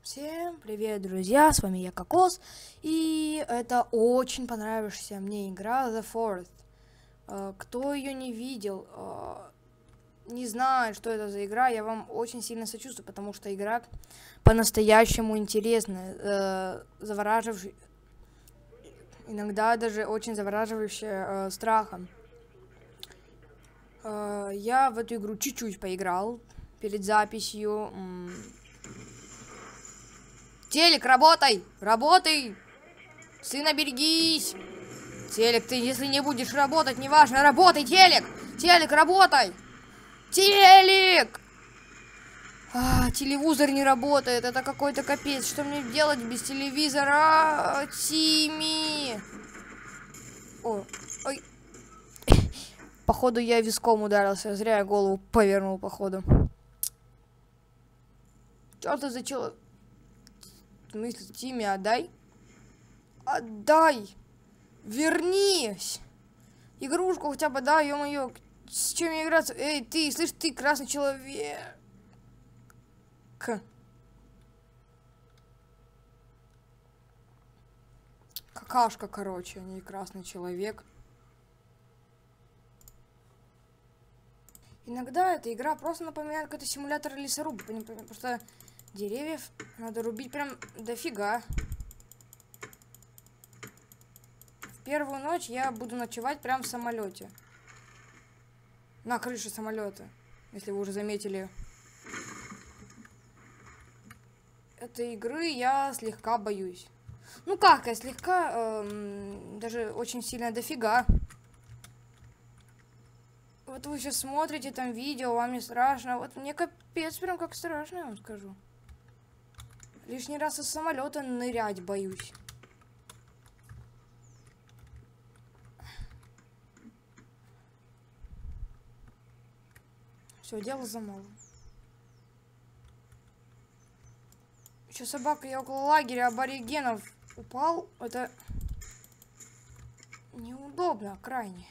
Всем привет, друзья, с вами я, Кокос, и это очень понравившаяся мне игра The Forest. Кто ее не видел, не знает, что это за игра, я вам очень сильно сочувствую, потому что игра по-настоящему интересная, завораживающая, иногда даже очень завораживающая страхом. Я в эту игру чуть-чуть поиграл перед записью. Телек, работай! Работай! Сына, берегись! Телек, ты если не будешь работать, неважно, работай, телек! Телек, работай! Телек! Телевизор не работает, это какой-то капец. Что мне делать без телевизора? Тими! Ой. Походу я виском ударился, зря я голову повернул, походу. Что ты за человек? В смысле, Тимми, отдай? Отдай! Вернись! Игрушку хотя бы, да, ё-моё. С чем мне играться? Эй, ты, слышь, ты, красный человек. Какашка, короче, а не красный человек. Иногда эта игра просто напоминает какой-то симулятор лесоруба, потому что деревьев надо рубить прям дофига. В первую ночь я буду ночевать прям в самолете. На крыше самолета, если вы уже заметили. Этой игры я слегка боюсь. Ну как, я слегка, даже очень сильно дофига. Вот вы сейчас смотрите там видео, вам не страшно. Вот мне капец прям как страшно, я вам скажу. Лишний раз из самолета нырять боюсь. Все, дело за малым. Еще собака, я около лагеря аборигенов упал. Это неудобно крайне.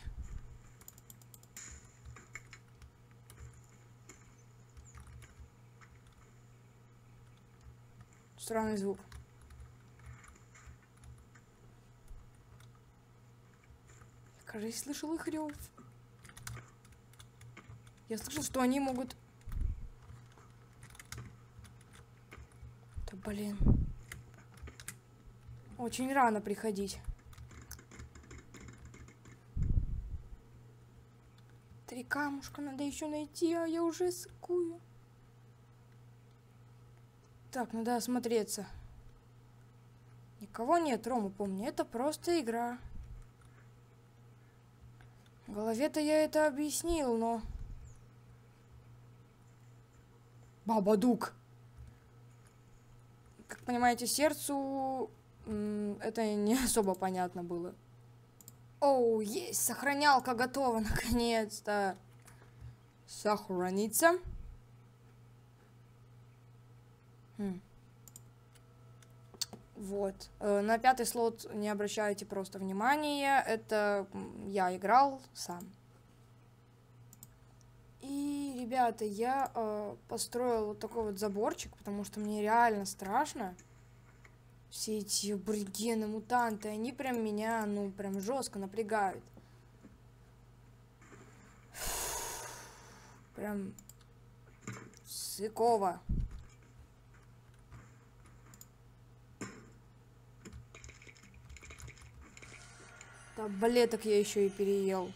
Странный звук. Я, кажется, слышал их рев. Я слышал, что они могут... Да блин. Очень рано приходить. 3 камушка надо еще найти, а я уже сыкую. Так, надо осмотреться. Никого нет, Рома, помни, это просто игра. В голове-то я это объяснил, но... Бабадук! Как понимаете, сердцу это не особо понятно было. Оу, есть, сохранялка готова, наконец-то. Сохранится. Вот. На 5-й слот не обращайте просто внимания. Это я играл сам. И, ребята, я построил вот такой вот заборчик, потому что мне реально страшно. Все эти аборигены, мутанты, они прям меня, ну, прям жестко напрягают. Прям сыково. Таблеток я еще и переел.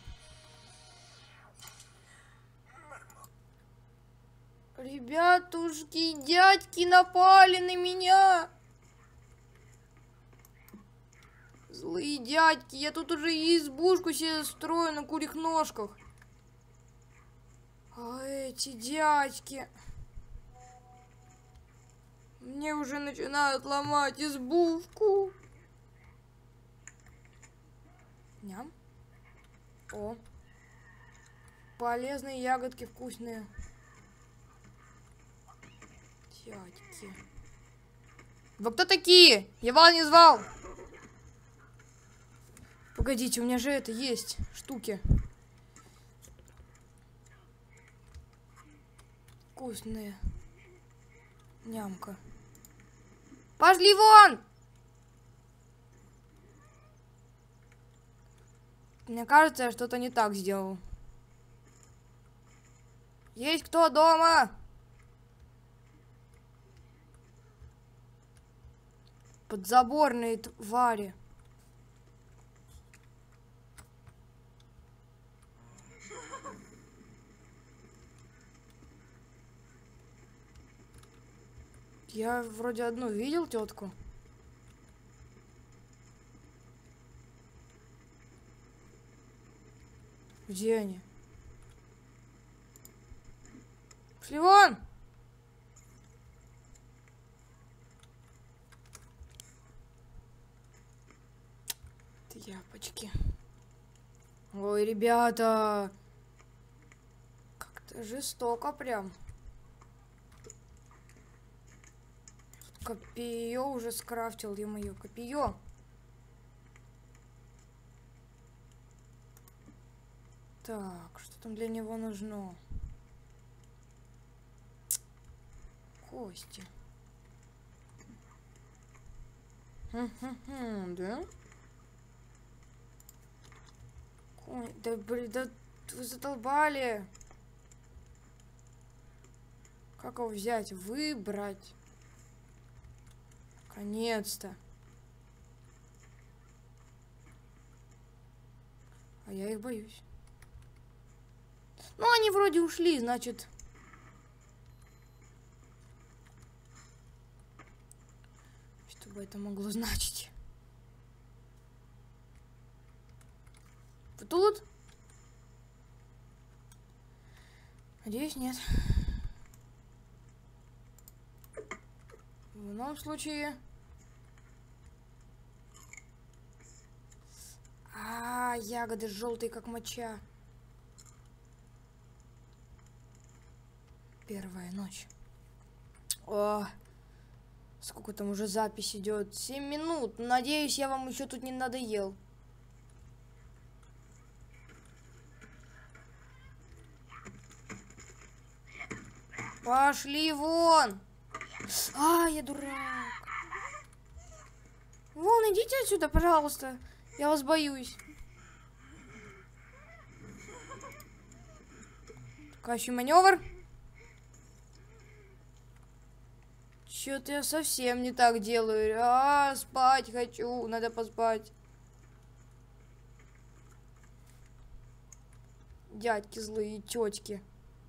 Ребятушки, дядьки напали на меня. Злые дядьки, я тут уже избушку себе строю на курьих ножках. А эти дядьки мне уже начинают ломать избушку. Ням. О. Полезные ягодки вкусные. Дядьки. Вы кто такие? Я вас не звал. Погодите, у меня же это есть штуки. Вкусные. Нямка. Пошли вон! Мне кажется, я что-то не так сделал. Есть кто дома? Подзаборные твари. Я вроде одну видел тетку. Где они? Пошли вон! Тряпочки. Ой, ребята. Как-то жестоко прям. Копье уже скрафтил, ё-моё, копье. Так, что там для него нужно? Кости. Да? Ой, да, блин, да вы задолбали. Как его взять? Выбрать. Наконец-то. А я их боюсь. Ну, они вроде ушли, значит. Что бы это могло значить? Вы тут? Надеюсь, нет. В ином случае... ягоды желтые, как моча. Первая ночь. О, сколько там уже запись идет? 7 минут. Надеюсь, я вам еще тут не надоел. Пошли вон! Я дурак. Вон, идите отсюда, пожалуйста. Я вас боюсь. Кащий маневр. Чё-то я совсем не так делаю. Спать хочу. Надо поспать. Дядьки злые, тетки.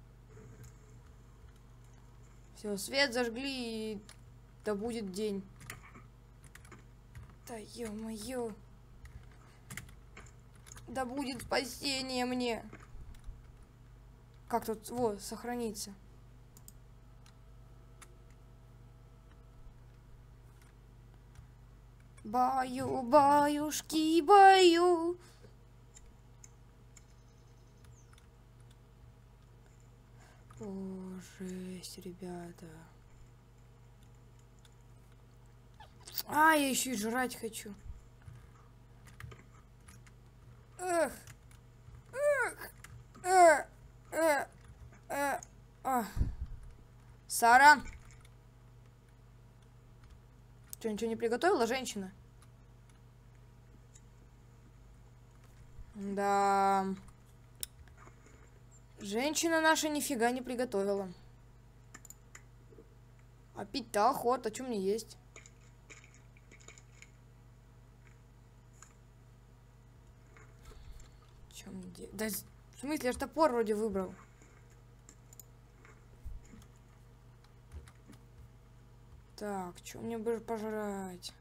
Все, свет зажгли, и да будет день. Да ё-моё. Да будет спасение мне. Как тут, вот, сохраниться. Баю, баюшки, баю. О, жесть, ребята. Я еще и жрать хочу. Эх. Сара. Что, ничего не приготовила, женщина? Да. Женщина наша нифига не приготовила. А пить-то охота, что мне есть? Чем мне да, в смысле, я ж топор вроде выбрал. Так, что мне бы пожрать?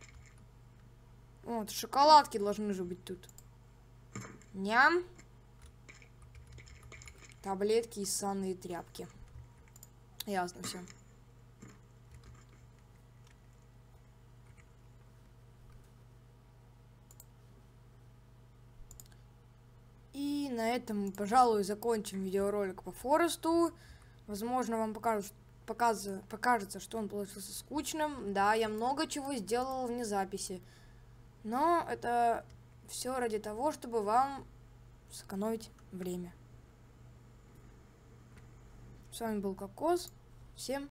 Вот, шоколадки должны же быть тут. Ням. Таблетки и ссаные тряпки. Ясно все. И на этом мы, пожалуй, закончим видеоролик по Форесту. Возможно, вам покажется, что он получился скучным. Да, я много чего сделал вне записи. Но это все ради того, чтобы вам сэкономить время. С вами был Кокос. Всем